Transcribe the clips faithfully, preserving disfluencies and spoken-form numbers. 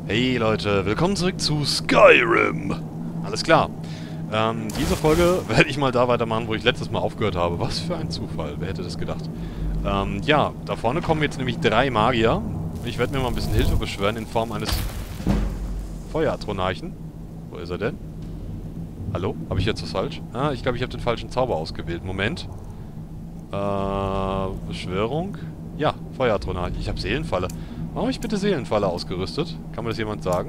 Hey Leute, willkommen zurück zu Skyrim. Alles klar. Ähm, diese Folge werde ich mal da weitermachen, wo ich letztes Mal aufgehört habe. Was für ein Zufall, wer hätte das gedacht? Ähm, ja, da vorne kommen jetzt nämlich drei Magier. Ich werde mir mal ein bisschen Hilfe beschwören in Form eines Feueratronarchen. Wo ist er denn? Hallo? Habe ich jetzt was falsch? Ah, ich glaube, ich habe den falschen Zauber ausgewählt. Moment. Äh, Beschwörung? Ja, Feueratronarchen. Ich habe Seelenfalle. Warum habe ich bitte Seelenfalle ausgerüstet? Kann mir das jemand sagen?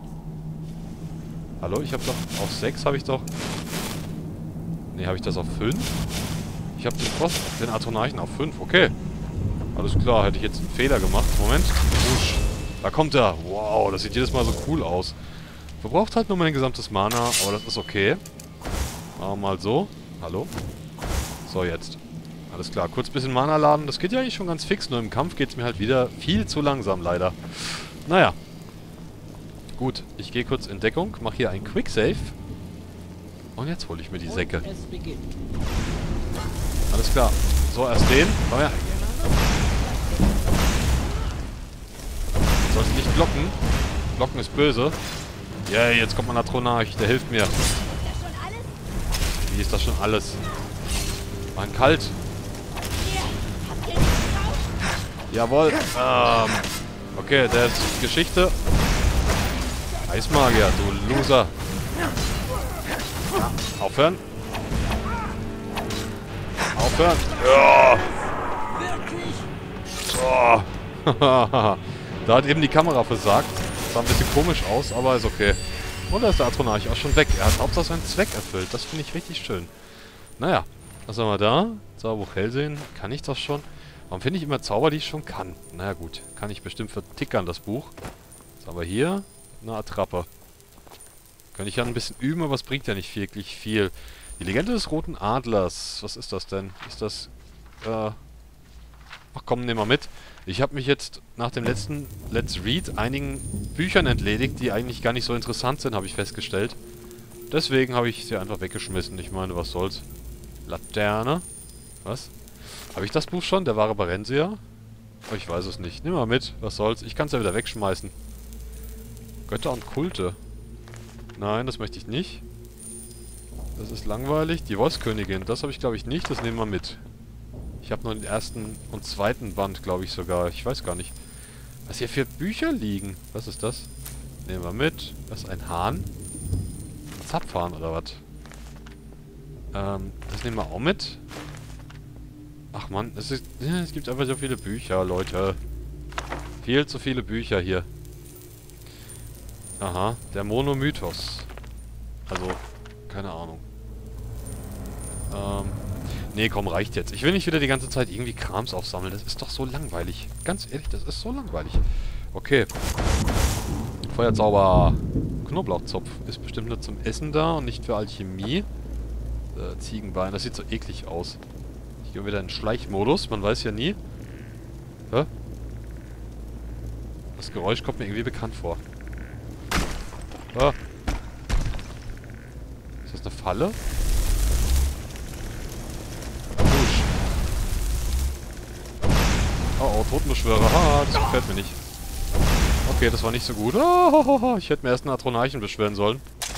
Hallo, ich habe doch... Auf sechs habe ich doch... Ne, habe ich das auf fünf? Ich habe den Frost, den Atronarchen auf fünf. Okay. Alles klar, hätte ich jetzt einen Fehler gemacht. Moment. Wusch. Da kommt er. Wow, das sieht jedes Mal so cool aus. Verbraucht halt nur mein gesamtes Mana, aber das ist okay. Machen wir mal so. Hallo? So, jetzt. Alles klar, kurz ein bisschen Mana laden. Das geht ja eigentlich schon ganz fix, nur im Kampf geht es mir halt wieder viel zu langsam, leider. Naja. Gut, ich gehe kurz in Deckung, mache hier ein Quick Save. Und jetzt hole ich mir die Säcke. Alles klar. So, erst den. Komm her. Sollst nicht blocken. Blocken ist böse. Ja, yeah, jetzt kommt mein Atronarch, der hilft mir. Wie ist das schon alles? War kalt. Jawohl. Ähm, okay, der ist Geschichte. Eismagier, du Loser. Ja, aufhören. Aufhören. Ja. Oh. Da hat eben die Kamera versagt. Sah ein bisschen komisch aus, aber ist okay. Und da ist der Atronarch auch schon weg. Er hat Hauptsache seinen Zweck erfüllt. Das finde ich richtig schön. Naja, was haben wir da? Zauberbuch Hellsehen. Kann ich das schon? Warum finde ich immer Zauber, die ich schon kann? Naja gut, kann ich bestimmt vertickern, das Buch. Was haben wir hier? Eine Attrappe. Könnte ich ja ein bisschen üben, aber es bringt ja nicht wirklich viel. Die Legende des Roten Adlers. Was ist das denn? Ist das... Äh... Ach komm, nehmen wir mit. Ich habe mich jetzt nach dem letzten Let's Read einigen Büchern entledigt, die eigentlich gar nicht so interessant sind, habe ich festgestellt. Deswegen habe ich sie einfach weggeschmissen. Ich meine, was soll's? Laterne. Was? Habe ich das Buch schon? Der wahre Barenzier? Oh, ich weiß es nicht. Nimm mal mit. Was soll's? Ich kann es ja wieder wegschmeißen. Götter und Kulte. Nein, das möchte ich nicht. Das ist langweilig. Die Wolfskönigin. Das habe ich, glaube ich, nicht. Das nehmen wir mit. Ich habe nur den ersten und zweiten Band, glaube ich sogar. Ich weiß gar nicht. Was hier für Bücher liegen. Was ist das? Nehmen wir mit. Das ist ein Hahn. Ein Zapfhahn oder was? Ähm, das nehmen wir auch mit. Ach man, es, ist, ja, es gibt einfach so viele Bücher, Leute. Viel zu viele Bücher hier. Aha, der Monomythos. Also, keine Ahnung. Ähm, nee, komm, reicht jetzt. Ich will nicht wieder die ganze Zeit irgendwie Krams aufsammeln. Das ist doch so langweilig. Ganz ehrlich, das ist so langweilig. Okay. Feuerzauber. Knoblauchzopf. Ist bestimmt nur zum Essen da und nicht für Alchemie. Äh, Ziegenbein. Das sieht so eklig aus. Ich gehe wieder in Schleichmodus. Man weiß ja nie. Hä? Das Geräusch kommt mir irgendwie bekannt vor. Ah. Ist das eine Falle? Dusch. Oh oh, Totenbeschwörer. Ah, das gefällt mir nicht. Okay, das war nicht so gut. Oh, ich hätte mir erst einen Atronarchen beschwören sollen.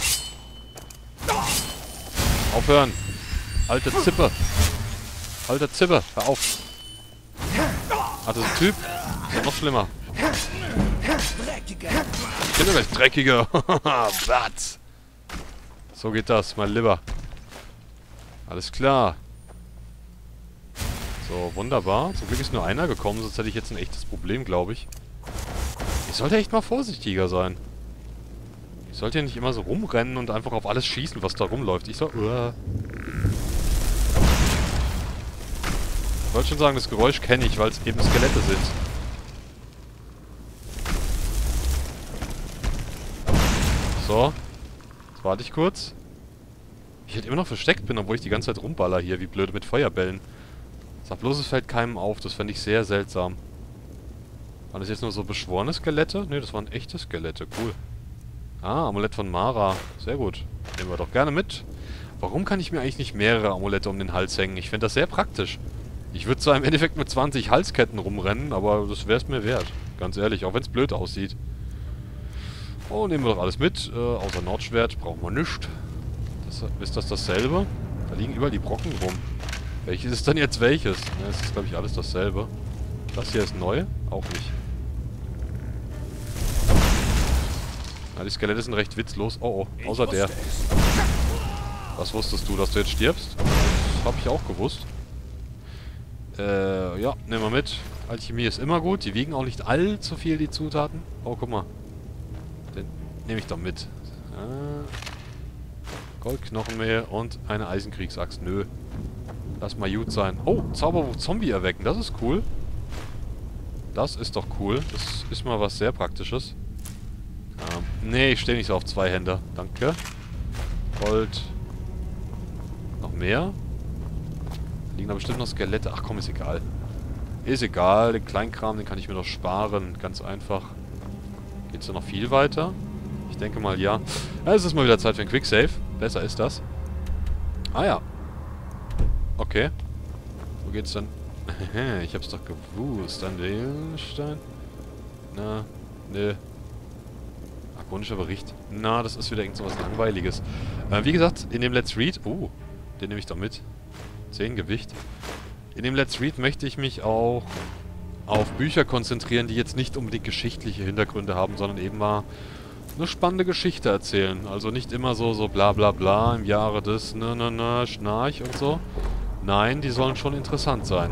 Aufhören. Alte Zippe. Alter Zipper, hör auf. Ah, das ist ein Typ. Ist ja noch schlimmer. Ich bin ja gleich dreckiger. Was? So geht das, mein Lieber. Alles klar. So, wunderbar. Zum Glück ist nur einer gekommen, sonst hätte ich jetzt ein echtes Problem, glaube ich. Ich sollte echt mal vorsichtiger sein. Ich sollte ja nicht immer so rumrennen und einfach auf alles schießen, was da rumläuft. Ich soll... Uh. Ich wollte schon sagen, das Geräusch kenne ich, weil es eben Skelette sind. So. Jetzt warte ich kurz. Ich hätte immer noch versteckt bin, obwohl ich die ganze Zeit rumballer hier, wie blöd mit Feuerbällen. Sag bloß, es fällt keinem auf. Das fände ich sehr seltsam. Waren das jetzt nur so beschworene Skelette? Ne, das waren echte Skelette. Cool. Ah, Amulett von Mara. Sehr gut. Nehmen wir doch gerne mit. Warum kann ich mir eigentlich nicht mehrere Amulette um den Hals hängen? Ich finde das sehr praktisch. Ich würde zwar im Endeffekt mit zwanzig Halsketten rumrennen, aber das wäre es mir wert. Ganz ehrlich, auch wenn es blöd aussieht. Oh, nehmen wir doch alles mit. Äh, außer Nordschwert brauchen wir nichts. Das, ist das dasselbe? Da liegen überall die Brocken rum. Welches ist denn jetzt welches? Ne, es ist, glaube ich, alles dasselbe. Das hier ist neu? Auch nicht. Na, die Skelette sind recht witzlos. Oh, oh. Außer der. Was wusstest du, dass du jetzt stirbst? Das habe ich auch gewusst. Äh, ja, nehmen wir mit. Alchemie ist immer gut. Die wiegen auch nicht allzu viel, die Zutaten. Oh, guck mal. Den nehme ich doch mit. Äh, Goldknochenmehl und eine Eisenkriegsaxt. Nö. Lass mal gut sein. Oh, Zauberwurf Zombie erwecken. Das ist cool. Das ist doch cool. Das ist mal was sehr Praktisches. Ähm, nee, ich stehe nicht so auf zwei Hände. Danke. Gold. Noch mehr? Da liegen da bestimmt noch Skelette. Ach komm, ist egal. Ist egal. Den Kleinkram, den kann ich mir doch sparen. Ganz einfach. Geht's da noch viel weiter? Ich denke mal, ja. ja. Es ist mal wieder Zeit für ein Quicksave. Besser ist das. Ah ja. Okay. Wo geht's dann? Ich hab's doch gewusst. Ein Wählenstein? Na, nö. Arkonischer Bericht. Na, das ist wieder irgend so was Langweiliges. Äh, wie gesagt, in dem Let's Read... Oh, den nehme ich doch mit. zehn Gewicht. In dem Let's Read möchte ich mich auch auf Bücher konzentrieren, die jetzt nicht unbedingt geschichtliche Hintergründe haben, sondern eben mal eine spannende Geschichte erzählen. Also nicht immer so, so bla bla bla im Jahre des ne ne ne Schnarch und so. Nein, die sollen schon interessant sein.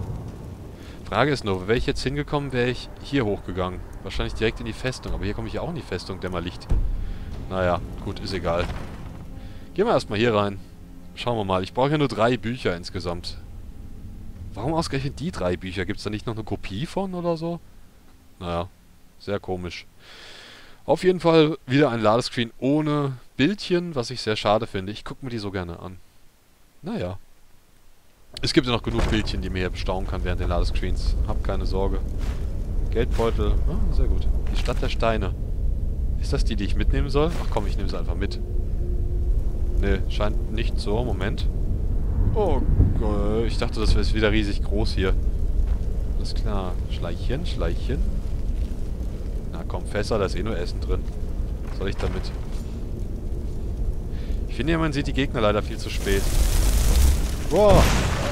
Frage ist nur, wäre ich jetzt hingekommen, wäre ich hier hochgegangen. Wahrscheinlich direkt in die Festung, aber hier komme ich ja auch in die Festung, Dämmerlicht. Naja, gut, ist egal. Gehen wir erstmal hier rein. Schauen wir mal, ich brauche ja nur drei Bücher insgesamt. Warum ausgerechnet die drei Bücher? Gibt es da nicht noch eine Kopie von oder so? Naja, sehr komisch. Auf jeden Fall wieder ein Ladescreen ohne Bildchen, was ich sehr schade finde. Ich gucke mir die so gerne an. Naja. Es gibt ja noch genug Bildchen, die mir hier bestaunen kann während den Ladescreens. Hab keine Sorge. Geldbeutel. Ah, sehr gut. Die Stadt der Steine. Ist das die, die ich mitnehmen soll? Ach komm, ich nehme sie einfach mit. Ne, scheint nicht so. Moment. Oh Gott, ich dachte, das wäre wieder riesig groß hier. Alles klar. Schleichchen, Schleichchen. Na komm, Fässer, da ist eh nur Essen drin. Was soll ich damit? Ich finde ja, man sieht die Gegner leider viel zu spät. Boah!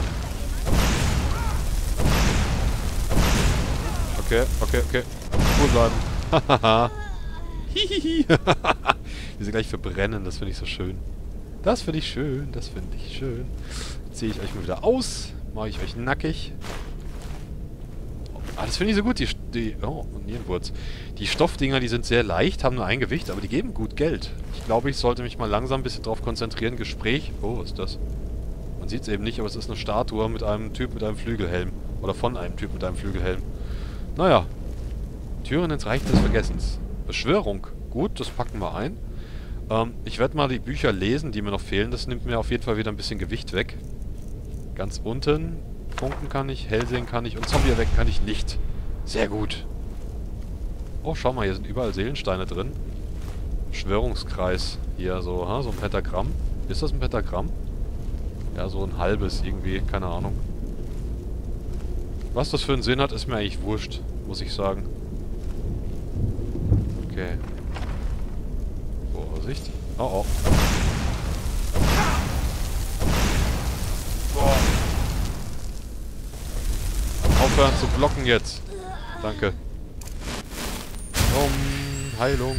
Okay, okay, okay. Cool bleiben. Hahaha. Hihihi. Die sind gleich verbrennen, das finde ich so schön. Das finde ich schön, das finde ich schön. Jetzt ziehe ich euch mal wieder aus. Mache ich euch nackig. Ah, das finde ich so gut. Die, die oh, Nierenwurz. Die Stoffdinger, die sind sehr leicht, haben nur ein Gewicht, aber die geben gut Geld. Ich glaube, ich sollte mich mal langsam ein bisschen drauf konzentrieren. Gespräch. Oh, was ist das? Man sieht es eben nicht, aber es ist eine Statue mit einem Typ mit einem Flügelhelm. Oder von einem Typ mit einem Flügelhelm. Naja. Türen ins Reich des Vergessens. Beschwörung. Gut, das packen wir ein. Ähm, ich werde mal die Bücher lesen, die mir noch fehlen. Das nimmt mir auf jeden Fall wieder ein bisschen Gewicht weg. Ganz unten. Funken kann ich, hell sehen kann ich und Zombie erwecken kann ich nicht. Sehr gut. Oh, schau mal, hier sind überall Seelensteine drin. Beschwörungskreis. Hier so, ha, so ein Pentagramm. Ist das ein Pentagramm? Ja, so ein halbes irgendwie, keine Ahnung. Was das für einen Sinn hat, ist mir eigentlich wurscht, muss ich sagen. Okay. Vorsicht. Oh, oh. Boah. Aufhören zu blocken jetzt. Danke. Um, Heilung.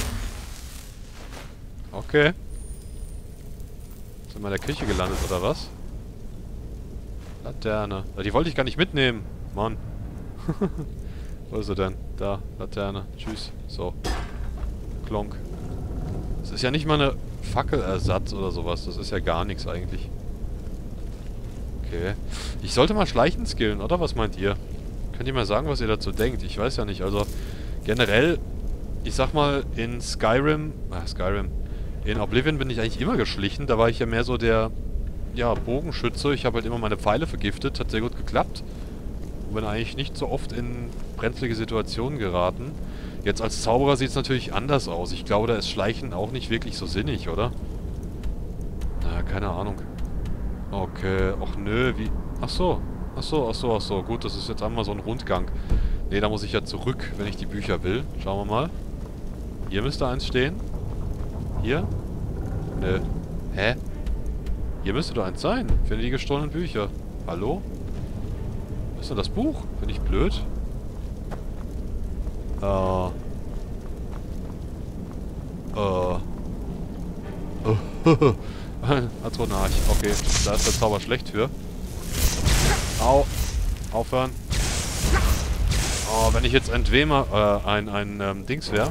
Okay. Sind wir in der Küche gelandet, oder was? Laterne. Die wollte ich gar nicht mitnehmen. Mann. Wo ist sie denn? Da, Laterne. Tschüss. So. Klonk. Das ist ja nicht mal eine Fackelersatz oder sowas. Das ist ja gar nichts eigentlich. Okay. Ich sollte mal Schleichen skillen, oder? Was meint ihr? Könnt ihr mal sagen, was ihr dazu denkt? Ich weiß ja nicht. Also, generell, ich sag mal, in Skyrim... Ah, Skyrim. In Oblivion bin ich eigentlich immer geschlichen. Da war ich ja mehr so der, ja, Bogenschütze. Ich habe halt immer meine Pfeile vergiftet. Hat sehr gut geklappt. Und bin eigentlich nicht so oft in brenzlige Situationen geraten. Jetzt als Zauberer sieht es natürlich anders aus. Ich glaube, da ist Schleichen auch nicht wirklich so sinnig, oder? Na, keine Ahnung. Okay, ach nö, wie... Ach so, ach so, ach so, ach so. Gut, das ist jetzt einmal so ein Rundgang. Ne, da muss ich ja zurück, wenn ich die Bücher will. Schauen wir mal. Hier müsste eins stehen. Hier? Nö. Hä? Hier müsste doch eins sein. Finde die gestohlenen Bücher. Hallo? Was ist denn das Buch? Bin ich blöd? Äh. Äh. Atronarch. Okay, da ist der Zauber schlecht für. Au. Aufhören. Oh, wenn ich jetzt ein Dwemer, äh, ein, ein, ähm, Dings wäre.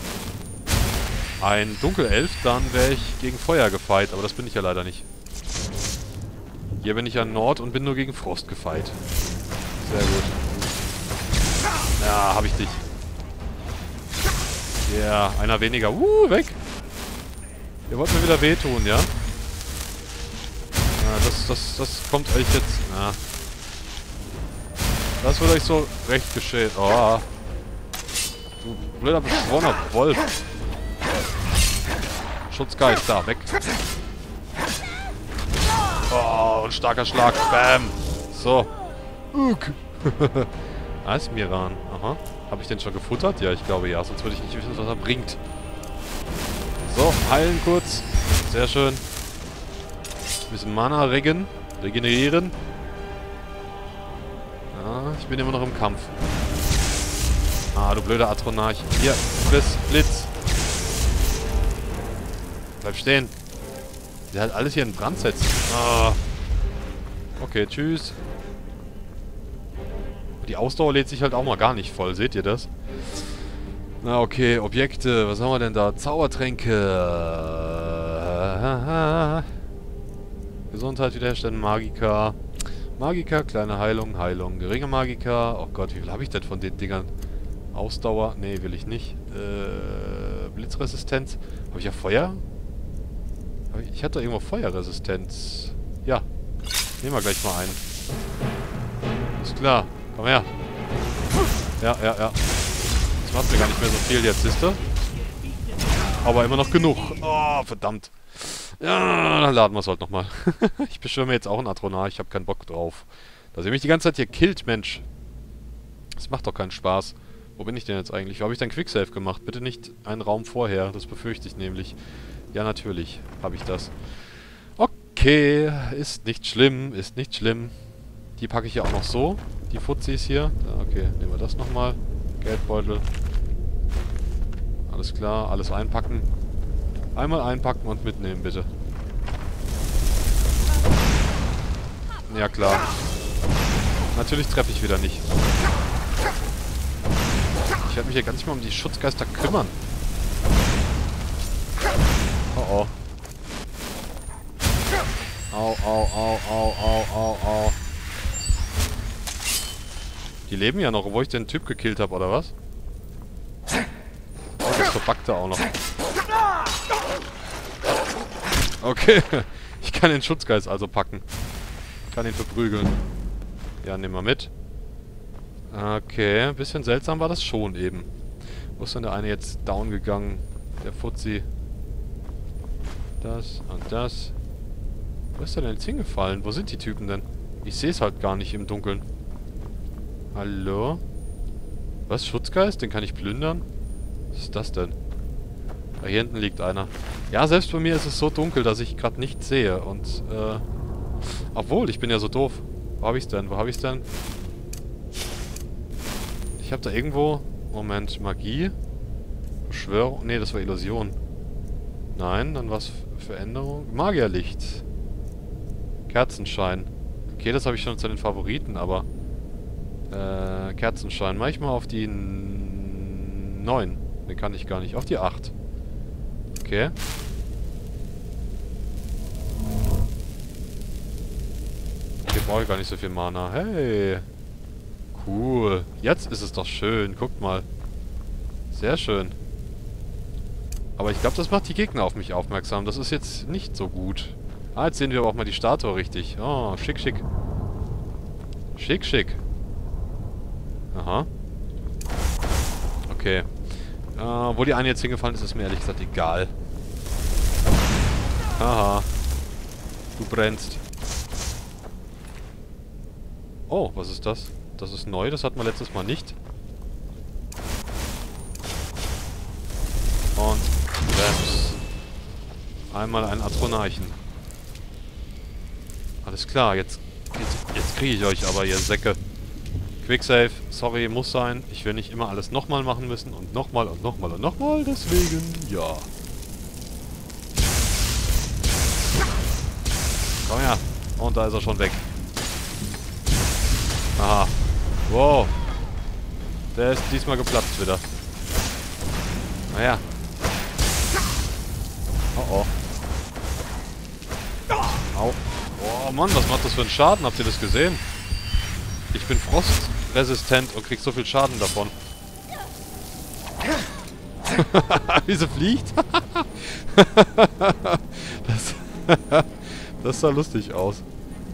Ein Dunkelelf, dann wäre ich gegen Feuer gefeit, aber das bin ich ja leider nicht. Hier bin ich an Nord und bin nur gegen Frost gefeit. Sehr gut. Ja, hab ich dich. Ja, yeah, einer weniger. Uh, weg! Ihr wollt mir wieder wehtun, ja? Ja, das, das, das kommt euch jetzt... Na. Das wird euch so recht geschehen. Oh. Du blöder, beschworener Wolf. Schutzgeist, da, weg. Oh, ein starker Schlag. Bam. So. Uk. Eismiran. Aha. Habe ich den schon gefuttert? Ja, ich glaube ja. Sonst würde ich nicht wissen, was er bringt. So, heilen kurz. Sehr schön. Ein bisschen Mana regen. Regenerieren. Ja, ich bin immer noch im Kampf. Ah, du blöder Atronarch. Hier, Blitz, Blitz. Bleib stehen. Der hat alles hier in Brand setzt. Ah. Okay, tschüss. Die Ausdauer lädt sich halt auch mal gar nicht voll. Seht ihr das? Na okay, Objekte. Was haben wir denn da? Zaubertränke. Gesundheit wiederherstellen. Magika. Magika, kleine Heilung, Heilung. Geringe Magika. Oh Gott, wie viel habe ich denn von den Dingern? Ausdauer. Nee, will ich nicht. Äh, Blitzresistenz. Habe ich ja Feuer? Ich hatte irgendwo Feuerresistenz. Ja. Nehmen wir gleich mal einen. Ist klar. Komm her. Ja, ja, ja. Das macht mir gar nicht mehr so viel jetzt, siehst du? Aber immer noch genug. Oh, verdammt. Ja, dann laden wir es halt nochmal. Ich beschwöre mir jetzt auch einen Atronarch. Ich habe keinen Bock drauf. Dass ihr mich die ganze Zeit hier killt, Mensch. Das macht doch keinen Spaß. Wo bin ich denn jetzt eigentlich? Wo habe ich denn Quicksave gemacht? Bitte nicht einen Raum vorher. Das befürchte ich nämlich. Ja, natürlich habe ich das. Okay, ist nicht schlimm, ist nicht schlimm. Die packe ich ja auch noch so. Die Fuzis hier. Okay, nehmen wir das nochmal. Geldbeutel. Alles klar, alles einpacken. Einmal einpacken und mitnehmen, bitte. Ja, klar. Natürlich treffe ich wieder nicht. Ich werde mich hier gar nicht mal um die Schutzgeister kümmern. Oh oh. Au, au, au, au, au, au, au. Die leben ja noch, obwohl ich den Typ gekillt habe, oder was? Oh, das verpackte auch noch. Okay. Ich kann den Schutzgeist also packen. Ich kann ihn verprügeln. Ja, nehmen wir mit. Okay, ein bisschen seltsam war das schon eben. Wo ist denn der eine jetzt down gegangen? Der Fuzzi. Das und das. Wo ist der denn jetzt hingefallen? Wo sind die Typen denn? Ich sehe es halt gar nicht im Dunkeln. Hallo? Was? Schutzgeist? Den kann ich plündern? Was ist das denn? Da hier hinten liegt einer. Ja, selbst bei mir ist es so dunkel, dass ich gerade nichts sehe. Und, äh... obwohl, ich bin ja so doof. Wo habe ich es denn? Wo habe ich es denn? Ich habe da irgendwo... Moment, Magie? Beschwörung? Nee, das war Illusion. Nein, dann was Veränderung? Magierlicht. Kerzenschein. Okay, das habe ich schon zu den Favoriten, aber... Äh, Kerzenschein. Mach ich mal auf die neun. Den kann ich gar nicht. Auf die acht. Okay. Hier brauche ich gar nicht so viel Mana. Hey. Cool. Jetzt ist es doch schön. Guckt mal. Sehr schön. Aber ich glaube, das macht die Gegner auf mich aufmerksam. Das ist jetzt nicht so gut. Ah, jetzt sehen wir aber auch mal die Statue richtig. Oh, schick, schick. Schick, schick. Aha. Okay. Äh, wo die eine jetzt hingefallen ist, ist mir ehrlich gesagt egal. Aha. Du brennst. Oh, was ist das? Das ist neu, das hatten wir letztes Mal nicht. Einmal einen Atronarchen. Alles klar, jetzt, jetzt, jetzt kriege ich euch aber, ihr Säcke. Quicksave, sorry, muss sein. Ich will nicht immer alles nochmal machen müssen und nochmal und nochmal und nochmal, deswegen, ja. Komm her. Und da ist er schon weg. Aha. Wow. Der ist diesmal geplatzt wieder. Naja. Oh oh. Au. Oh Mann, was macht das für einen Schaden? Habt ihr das gesehen? Ich bin frostresistent und krieg so viel Schaden davon. Wie sie fliegt? das, das sah lustig aus.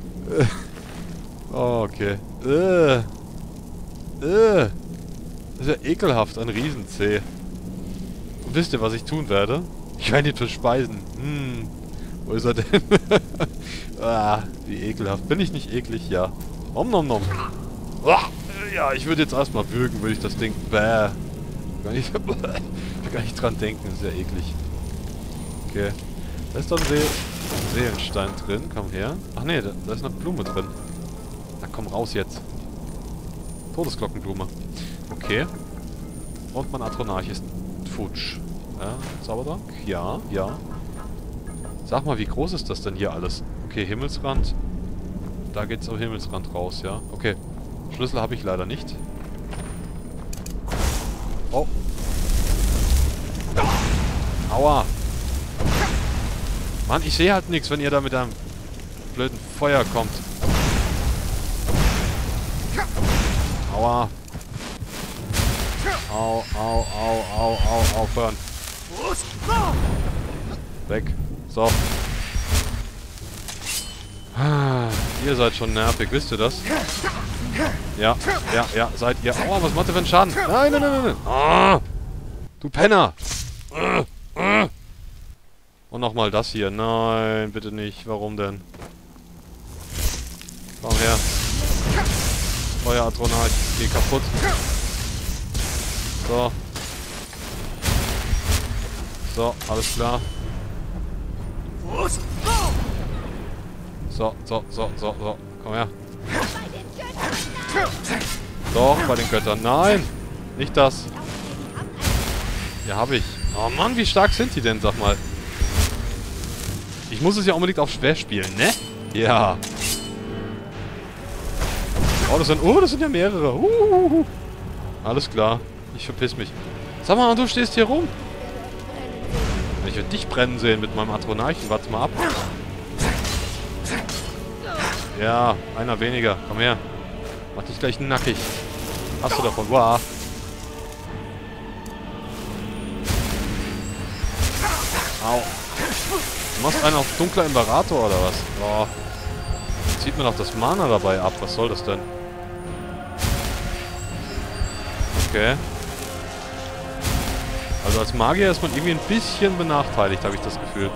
Oh, okay. Äh. Äh. Das ist ja ekelhaft, ein Riesenzeh. Und wisst ihr, was ich tun werde? Ich werde ihn verspeisen. Hm. Wo ist er denn? Ah, wie ekelhaft. Bin ich nicht eklig? Ja. Om nom nom. Ah, ja, ich würde jetzt erstmal würgen, würde ich das Ding. Bäh. Gar nicht, gar nicht dran denken, ist ja eklig. Okay. Da ist doch ein See Seelenstein drin. Komm her. Ach nee, da, da ist eine Blume drin. Na komm raus jetzt. Todesglockenblume. Okay. Und mein Atronarch ist futsch. Ja, Zaubertrank? Ja, ja. Sag mal, wie groß ist das denn hier alles? Okay, Himmelsrand. Da geht's am Himmelsrand raus, ja. Okay. Schlüssel habe ich leider nicht. Oh. Aua. Mann, ich sehe halt nichts, wenn ihr da mit einem blöden Feuer kommt. Aua. Au, au, au, au, au, aufhören. Weg. So. Ah, ihr seid schon nervig, wisst ihr das? Ja, ja, ja, seid ihr. Aua, was macht ihr für einen Schaden? Nein, nein, nein, nein. Ah, du Penner. Und nochmal das hier. Nein, bitte nicht. Warum denn? Komm her. Feuer Atronarch. Geh kaputt. So. So, alles klar. So, so, so, so, so. Komm her. Doch, bei den Göttern. Nein! Nicht das. Ja, hab ich. Oh Mann, wie stark sind die denn, sag mal. Ich muss es ja unbedingt auf schwer spielen, ne? Ja. Oh, das sind, oh, das sind ja mehrere. Uh, alles klar. Ich verpiss mich. Sag mal, du stehst hier rum. Ich würde dich brennen sehen mit meinem Atronarchen. Warte mal ab. Ja, einer weniger. Komm her. Mach dich gleich nackig. Hast du davon? Wow. Au. Du machst einen auf dunkler Imperator oder was? Oh. Zieht mir noch das Mana dabei ab. Was soll das denn? Okay. Also als Magier ist man irgendwie ein bisschen benachteiligt, habe ich das Gefühl.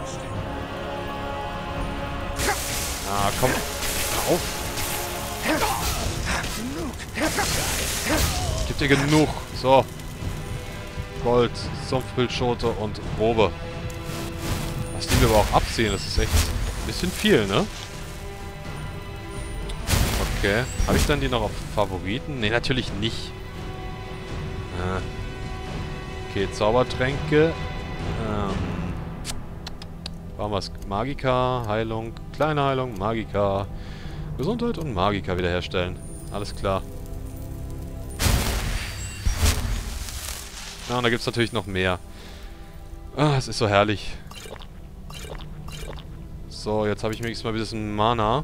Ah, komm. Hör auf. Ich geb dir genug. So. Gold, Sumpfbildschote und Robe. Was die mir aber auch abziehen, das ist echt ein bisschen viel, ne? Okay. Habe ich dann die noch auf Favoriten? Ne, natürlich nicht. Ah. Okay, Zaubertränke. Ähm. Machen wir es. Magika, Heilung, kleine Heilung, Magika, Gesundheit und Magika wiederherstellen. Alles klar. Ja, und da gibt es natürlich noch mehr. Ah, es ist so herrlich. So, jetzt habe ich wenigstens mal ein bisschen Mana.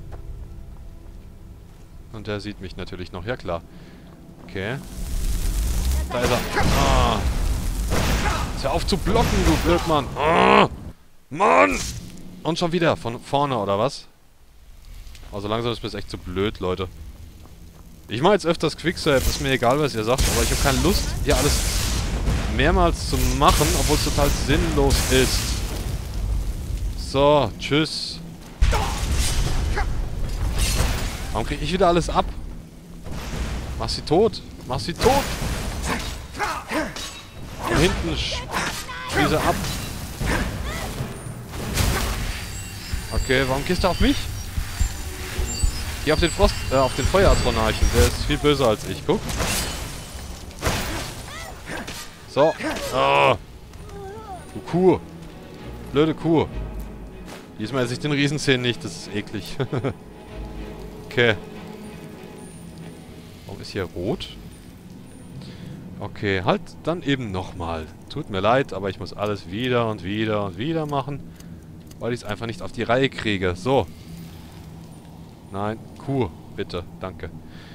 Und der sieht mich natürlich noch. Ja, klar. Okay. Da ist er. Ah. Hör auf zu blocken, du Blödmann. Ah. Mann! Und schon wieder von vorne, oder was? Also langsam ist mir das echt zu blöd, Leute. Ich mache jetzt öfters Quicksave, ist mir egal, was ihr sagt, aber ich habe keine Lust, hier alles mehrmals zu machen, obwohl es total sinnlos ist. So, tschüss. Warum kriege ich wieder alles ab? Mach sie tot. Mach sie tot. Von hinten schieße ab. Okay, warum gehst du auf mich? Geh auf den Frost, äh, auf den Feueratronarchen. Der ist viel böser als ich. Guck. So. Oh. Du Kuh. Blöde Kuh. Diesmal esse ich den Riesenzähnen nicht. Das ist eklig. Okay. Warum ist hier rot? Okay, halt dann eben nochmal. Tut mir leid, aber ich muss alles wieder und wieder und wieder machen. Weil ich es einfach nicht auf die Reihe kriege. So. Nein, Kuh. Bitte. Danke.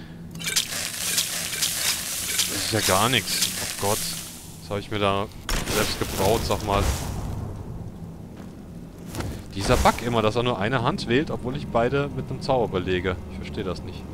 Das ist ja gar nichts. Oh Gott. Was habe ich mir da selbst gebraut, sag mal. Dieser Bug immer, dass er nur eine Hand wählt, obwohl ich beide mit einem Zauber belege. Ich verstehe das nicht.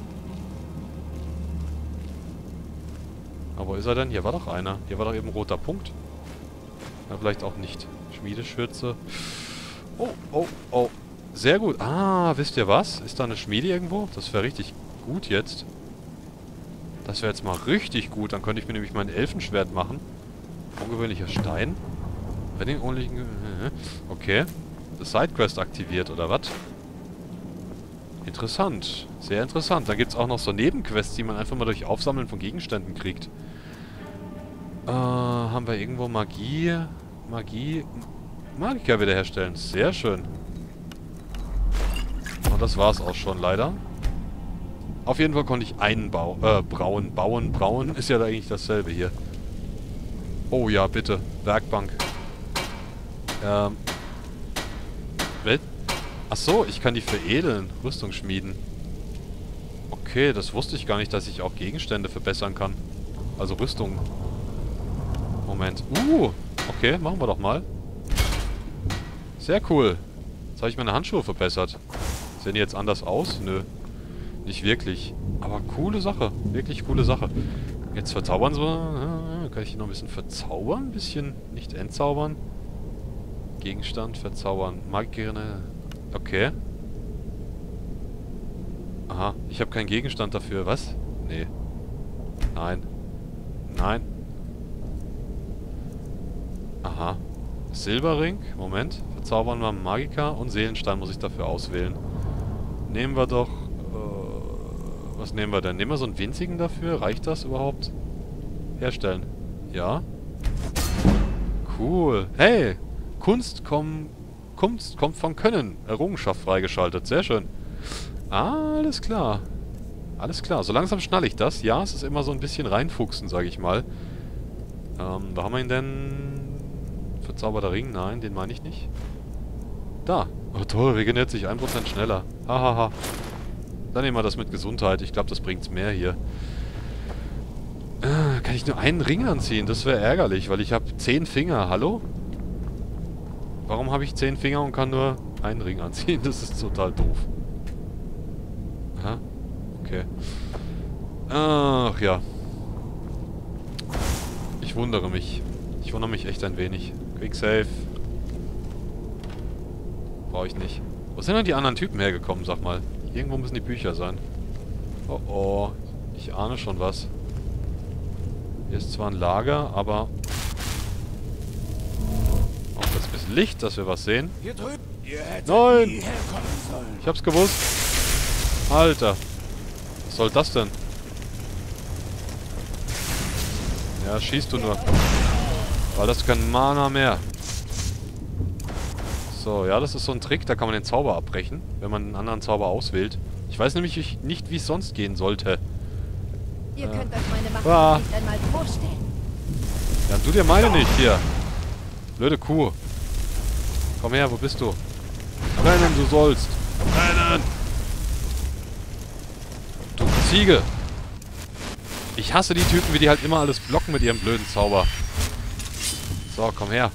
Aber wo ist er denn? Hier war doch einer. Hier war doch eben ein roter Punkt. Ja, vielleicht auch nicht. Schmiedeschürze. Oh, oh, oh. Sehr gut. Ah, wisst ihr was? Ist da eine Schmiede irgendwo? Das wäre richtig gut jetzt. Das wäre jetzt mal richtig gut. Dann könnte ich mir nämlich mein Elfenschwert machen. Ungewöhnlicher Stein. Wedding only... Okay. Das Sidequest aktiviert, oder was? Interessant. Sehr interessant. Da gibt es auch noch so Nebenquests, die man einfach mal durch Aufsammeln von Gegenständen kriegt. Äh, haben wir irgendwo Magie? Magie... Magiker wiederherstellen. Sehr schön. Und das war's auch schon, leider. Auf jeden Fall konnte ich einen Bau... Äh, brauen. Bauen, brauen. Ist ja da eigentlich dasselbe hier. Oh ja, bitte. Werkbank. Ähm... Welt? Achso, ich kann die veredeln. Rüstung schmieden. Okay, das wusste ich gar nicht, dass ich auch Gegenstände verbessern kann. Also Rüstung. Moment. Uh, okay, machen wir doch mal. Sehr cool. Jetzt habe ich meine Handschuhe verbessert. Sehen die jetzt anders aus? Nö. Nicht wirklich. Aber coole Sache. Wirklich coole Sache. Jetzt verzaubern sie. Kann ich die noch ein bisschen verzaubern? Ein bisschen nicht entzaubern. Gegenstand verzaubern. Magier... Okay. Aha, ich habe keinen Gegenstand dafür. Was? Nee. Nein. Nein. Aha. Silberring. Moment. Verzaubern wir Magiker und Seelenstein muss ich dafür auswählen. Nehmen wir doch... Äh, was nehmen wir denn? Nehmen wir so einen winzigen dafür? Reicht das überhaupt? Herstellen. Ja. Cool. Hey! Kunst, komm, Kunst kommt von Können. Errungenschaft freigeschaltet. Sehr schön. Alles klar. Alles klar. So langsam schnalle ich das. Ja, es ist immer so ein bisschen reinfuchsen, sage ich mal. Ähm, wo haben wir ihn denn? Verzauberter Ring? Nein, den meine ich nicht. Da. Oh toll, regeneriert sich ein Prozent schneller. Hahaha. Dann nehmen wir das mit Gesundheit. Ich glaube, das bringt's mehr hier. Äh, kann ich nur einen Ring anziehen? Das wäre ärgerlich, weil ich habe zehn Finger. Hallo? Warum habe ich zehn Finger und kann nur einen Ring anziehen? Das ist total doof. Aha. Okay. Ach ja. Ich wundere mich. Ich wundere mich echt ein wenig. Quick Save. Brauche ich nicht. Wo sind denn die anderen Typen hergekommen, sag mal? Irgendwo müssen die Bücher sein. Oh oh. Ich ahne schon was. Hier ist zwar ein Lager, aber... Licht, dass wir was sehen. Nein! Ich hab's gewusst. Alter. Was soll das denn? Ja, schießt du nur. Weil das kein Mana mehr. So, ja, das ist so ein Trick. Da kann man den Zauber abbrechen, wenn man einen anderen Zauber auswählt. Ich weiß nämlich nicht, wie es sonst gehen sollte. Ihr äh. könnt euch meine Macht ah. nicht einmal vorstellen. Ja, du dir meine nicht, hier. Blöde Kuh. Komm her, wo bist du? Rennen, du sollst. Rennen! Du Ziege! Ich hasse die Typen, wie die halt immer alles blocken mit ihrem blöden Zauber. So, komm her.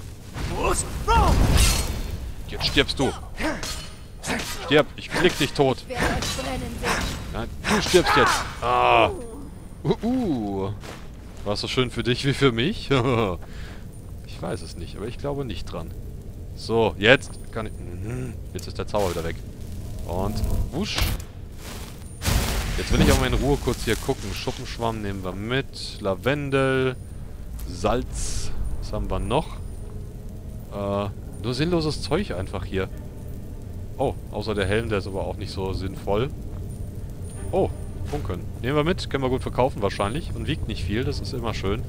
Jetzt stirbst du. Stirb, ich klick dich tot. Nein, du stirbst jetzt. Ah. Uh, uh. War es so schön für dich wie für mich? Ich weiß es nicht, aber ich glaube nicht dran. So, jetzt kann ich... Jetzt ist der Zauber wieder weg. Und wusch. Jetzt will ich auch mal in Ruhe kurz hier gucken. Schuppenschwamm nehmen wir mit. Lavendel. Salz. Was haben wir noch? Äh, nur sinnloses Zeug einfach hier. Oh, außer der Helm, der ist aber auch nicht so sinnvoll. Oh, Funken. Nehmen wir mit, können wir gut verkaufen wahrscheinlich. Und wiegt nicht viel, das ist immer schön.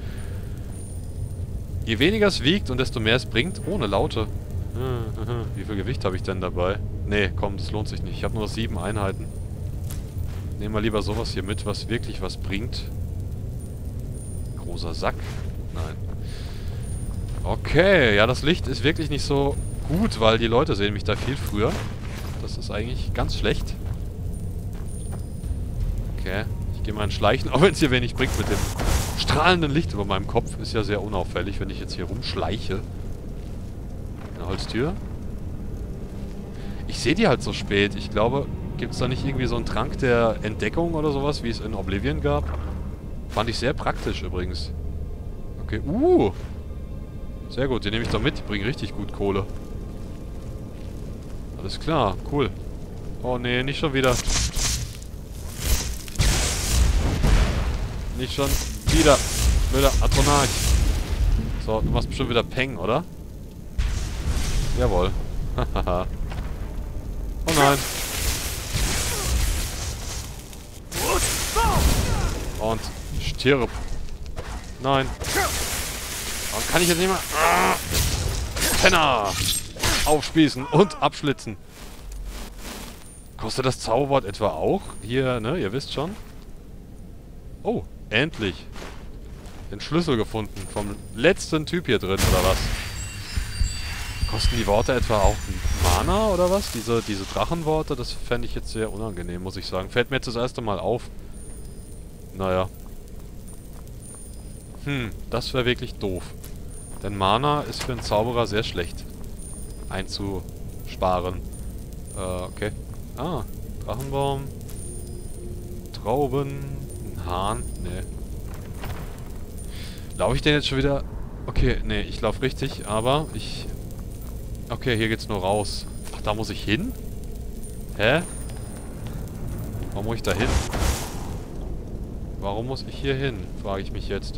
Je weniger es wiegt und desto mehr es bringt, ohne Laute. Wie viel Gewicht habe ich denn dabei? Nee, komm, das lohnt sich nicht. Ich habe nur sieben Einheiten. Nehmen wir lieber sowas hier mit, was wirklich was bringt. Großer Sack. Nein. Okay, ja, das Licht ist wirklich nicht so gut, weil die Leute sehen mich da viel früher. Das ist eigentlich ganz schlecht. Okay, ich gehe mal in Schleichen, auch wenn es hier wenig bringt mit dem strahlenden Licht über meinem Kopf. Ist ja sehr unauffällig, wenn ich jetzt hier rumschleiche. Eine Holztür. Ich sehe die halt so spät. Ich glaube, gibt es da nicht irgendwie so einen Trank der Entdeckung oder sowas, wie es in Oblivion gab? Fand ich sehr praktisch übrigens. Okay, uh! Sehr gut, die nehme ich doch mit. Die bringen richtig gut Kohle. Alles klar, cool. Oh nee, nicht schon wieder. Nicht schon wieder. Blöder Atronach. So, du machst bestimmt wieder Peng, oder? Jawohl. Hahaha. Oh nein. Und stirb. Nein. Und kann ich jetzt nicht mal... Ah, Penner! Aufspießen und abschlitzen. Kostet das Zauberwort etwa auch? Hier, ne? Ihr wisst schon. Oh, endlich. Den Schlüssel gefunden. Vom letzten Typ hier drin, oder was? Kosten die Worte etwa auch Mana, oder was? Diese, diese Drachenworte, das fände ich jetzt sehr unangenehm, muss ich sagen. Fällt mir jetzt das erste Mal auf. Naja. Hm, das wäre wirklich doof. Denn Mana ist für einen Zauberer sehr schlecht einzusparen. Äh, okay. Ah, Drachenbaum. Trauben. Ein Hahn. Nee. Laufe ich denn jetzt schon wieder... Okay, nee, ich laufe richtig, aber ich... Okay, hier geht's nur raus. Ach, da muss ich hin? Hä? Warum muss ich da hin? Warum muss ich hier hin? Frage ich mich jetzt.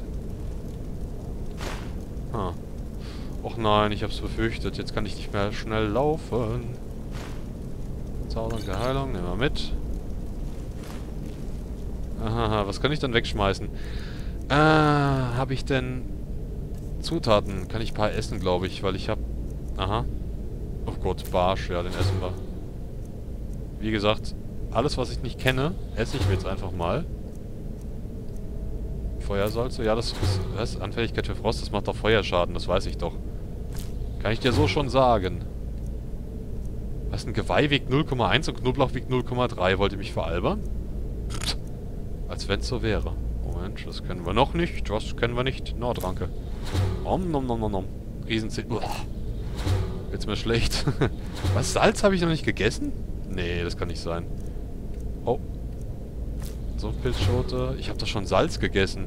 Hm. Och nein, ich hab's befürchtet. Jetzt kann ich nicht mehr schnell laufen. Zaudernde Heilung, nehmen wir mit. Aha, was kann ich dann wegschmeißen? Ah, habe ich denn Zutaten? Kann ich ein paar essen, glaube ich, weil ich hab... Aha. Oh Gott, Barsch, ja, den essen wir. Wie gesagt, alles, was ich nicht kenne, esse ich mir jetzt einfach mal. Feuersalze? Ja, das ist... Was? Anfälligkeit für Frost, das macht doch Feuerschaden, das weiß ich doch. Kann ich dir so schon sagen. Was, ein Geweih wiegt null Komma eins und Knoblauch wiegt null Komma drei. Wollt ihr mich veralbern? Pff, als wenn es so wäre. Moment, das können wir noch nicht. Das können wir nicht. Nordranke. Om, nom, nom, nom, nom. Riesenzähne. Jetzt mir schlecht. Was, Salz habe ich noch nicht gegessen? Nee, das kann nicht sein. Oh. So, Pilzschote. Ich habe doch schon Salz gegessen.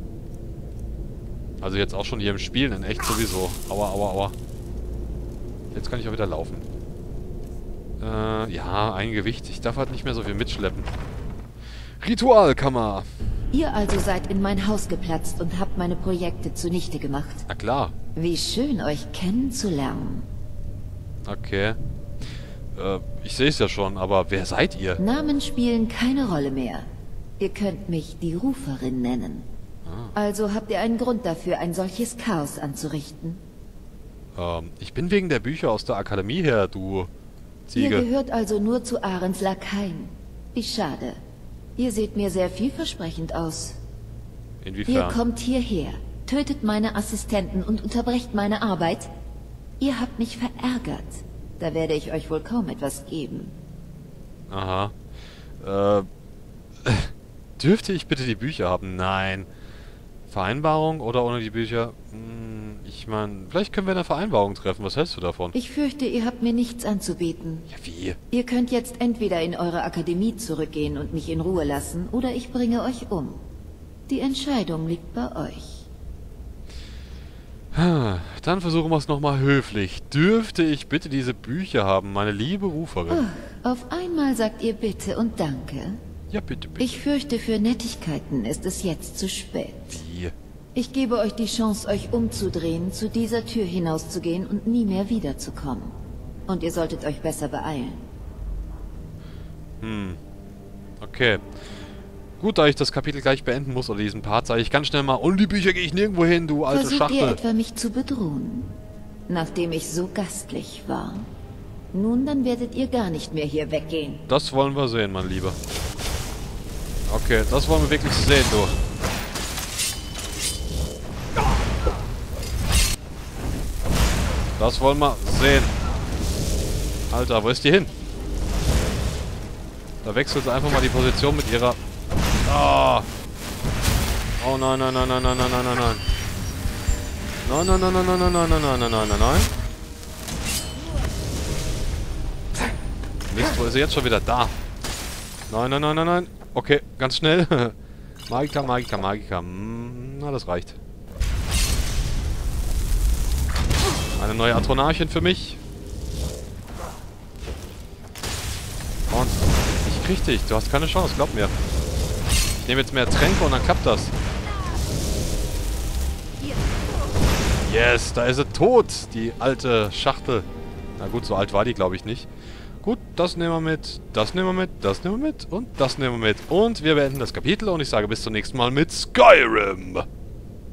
Also jetzt auch schon hier im Spiel, in echt sowieso. Aua, aua, aua. Jetzt kann ich auch wieder laufen. Äh, ja, ein Gewicht. Ich darf halt nicht mehr so viel mitschleppen. Ritualkammer. Ihr also seid in mein Haus geplatzt und habt meine Projekte zunichte gemacht. Na klar. Wie schön, euch kennenzulernen. Okay. Äh, ich sehe es ja schon, aber wer seid ihr? Namen spielen keine Rolle mehr. Ihr könnt mich die Ruferin nennen. Ah. Also habt ihr einen Grund dafür, ein solches Chaos anzurichten? Ähm, ich bin wegen der Bücher aus der Akademie her, du Ziege. Ihr gehört also nur zu Ahrens Lakaien. Wie schade. Ihr seht mir sehr vielversprechend aus. Inwiefern? Ihr kommt hierher, tötet meine Assistenten und unterbrecht meine Arbeit. Ihr habt mich verärgert. Da werde ich euch wohl kaum etwas geben. Aha. Äh, dürfte ich bitte die Bücher haben? Nein. Vereinbarung oder ohne die Bücher? Hm, ich meine, vielleicht können wir eine Vereinbarung treffen. Was hältst du davon? Ich fürchte, ihr habt mir nichts anzubieten. Ja, wie? Ihr könnt jetzt entweder in eure Akademie zurückgehen und mich in Ruhe lassen, oder ich bringe euch um. Die Entscheidung liegt bei euch. Dann versuchen wir es nochmal höflich. Dürfte ich bitte diese Bücher haben, meine liebe Ruferin? Oh, auf einmal sagt ihr bitte und danke. Ja, bitte, bitte. Ich fürchte, für Nettigkeiten ist es jetzt zu spät. Wie? Ich gebe euch die Chance, euch umzudrehen, zu dieser Tür hinauszugehen und nie mehr wiederzukommen. Und ihr solltet euch besser beeilen. Hm. Okay. Gut, da ich das Kapitel gleich beenden muss, oder diesen Part, sage ich ganz schnell mal, und die Bücher gehe ich nirgendwo hin, du alte Versucht ihr Schachtel. etwa mich zu bedrohen? Nachdem ich so gastlich war. Nun, dann werdet ihr gar nicht mehr hier weggehen. Das wollen wir sehen, mein Lieber. Okay, das wollen wir wirklich sehen, du. Das wollen wir sehen. Alter, wo ist die hin? Da wechselt sie einfach mal die Position mit ihrer... Ah! Oh nein, nein, nein, nein, nein, nein, nein, nein, nein. Nein, nein, nein, nein, nein, nein, nein, nein, nein, nein, nein, nein, nein. Mist, wo ist sie jetzt schon wieder? Da. Nein, nein, nein, nein, nein. Okay, ganz schnell. Magika, Magika, Magika. Hm, na, das reicht. Eine neue Atronarchin für mich. Und ich krieg dich. Du hast keine Chance, glaub mir. Ich nehme jetzt mehr Tränke und dann klappt das. Yes, da ist sie tot, die alte Schachtel. Na gut, so alt war die, glaube ich, nicht. Gut, das nehmen wir mit, das nehmen wir mit, das nehmen wir mit und das nehmen wir mit. Und wir beenden das Kapitel und ich sage bis zum nächsten Mal mit Skyrim.